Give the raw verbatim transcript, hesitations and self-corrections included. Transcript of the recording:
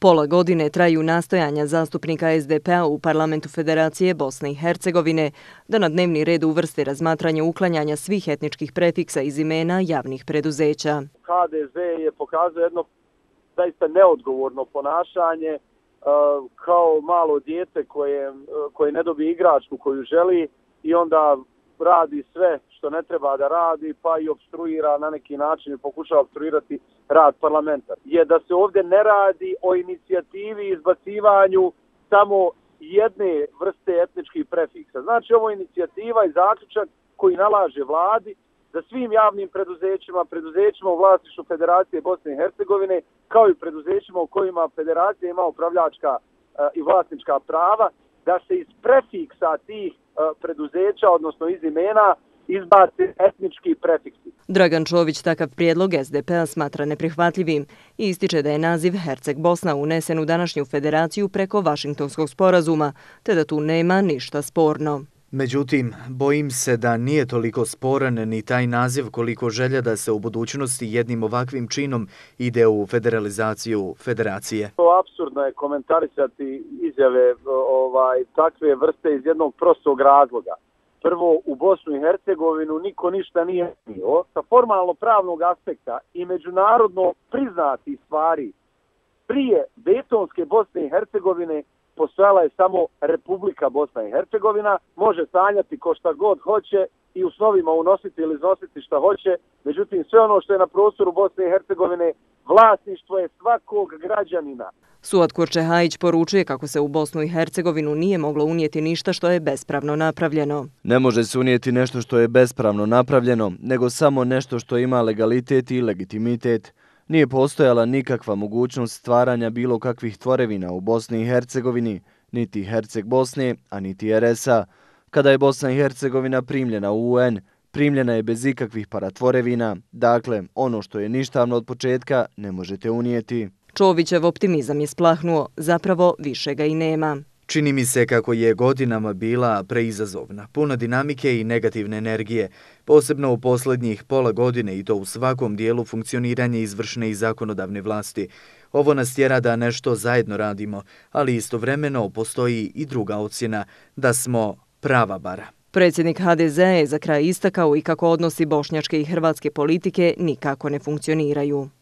Pola godine traju nastojanja zastupnika es de pe a u parlamentu Federacije Bosne i Hercegovine da na dnevni red uvrste razmatranje uklanjanja svih etničkih prefiksa iz imena javnih preduzeća. ha de ze je pokazao jedno zaista neodgovorno ponašanje kao malo dijete koje, koje ne dobije igračku koju želi i onda radi sve što ne treba da radi, pa i opstruira na neki način i pokušava opstruirati rad parlamenta. Je da se ovdje ne radi o inicijativi i izbacivanju samo jedne vrste etničkih prefiksa. Znači, ovo je inicijativa i zaključak koji nalaže vladi da svim javnim preduzećima, preduzećima u vlasništvu Federacije Bosne i Hercegovine, kao i preduzećima u kojima Federacija ima upravljačka uh, i vlasnička prava, da se iz prefiksa tih uh, preduzeća, odnosno iz imena, izbace etnički prefiksi. Dragan Čović takav prijedlog es de pe a smatra neprihvatljivim i ističe da je naziv Herceg Bosna unesen u današnju federaciju preko Vašingtonskog sporazuma, te da tu nema ništa sporno. Međutim, bojim se da nije toliko sporan ni taj naziv koliko želja da se u budućnosti jednim ovakvim činom ide u federalizaciju federacije. Apsurdno je komentarisati izjave ovaj, takve vrste iz jednog prostog razloga. Prvo, u Bosnu i Hercegovinu niko ništa nije bio. Sa formalno pravnog aspekta i međunarodno priznati stvari prije Dejtonske Bosne i Hercegovine postojala je samo Republika Bosna i Hercegovina, može sanjati ko šta god hoće i u snovima unositi ili iznositi šta hoće, međutim sve ono što je na prostoru Bosne i Hercegovine vlasništvo je svakog građanina. Suad Kurčehajić poručuje kako se u Bosnu i Hercegovinu nije moglo unijeti ništa što je bespravno napravljeno. Ne može se unijeti nešto što je bespravno napravljeno, nego samo nešto što ima legalitet i legitimitet. Nije postojala nikakva mogućnost stvaranja bilo kakvih tvorevina u Bosni i Hercegovini, niti Herceg Bosne, a niti er es a. Kada je Bosna i Hercegovina primljena u u en, primljena je bez ikakvih paratvorevina, dakle, ono što je ništavno od početka ne možete unijeti. Čovićev optimizam je splahnuo, zapravo više ga i nema. Čini mi se kako je godinama bila preizazovna, puna dinamike i negativne energije, posebno u posljednjih pola godine i to u svakom dijelu funkcioniranja izvršne i zakonodavne vlasti. Ovo nas tjera da nešto zajedno radimo, ali istovremeno postoji i druga ocjena, da smo prava bara. Predsjednik ha de ze je za kraj istakao i kako odnosi bošnjačke i hrvatske politike nikako ne funkcioniraju.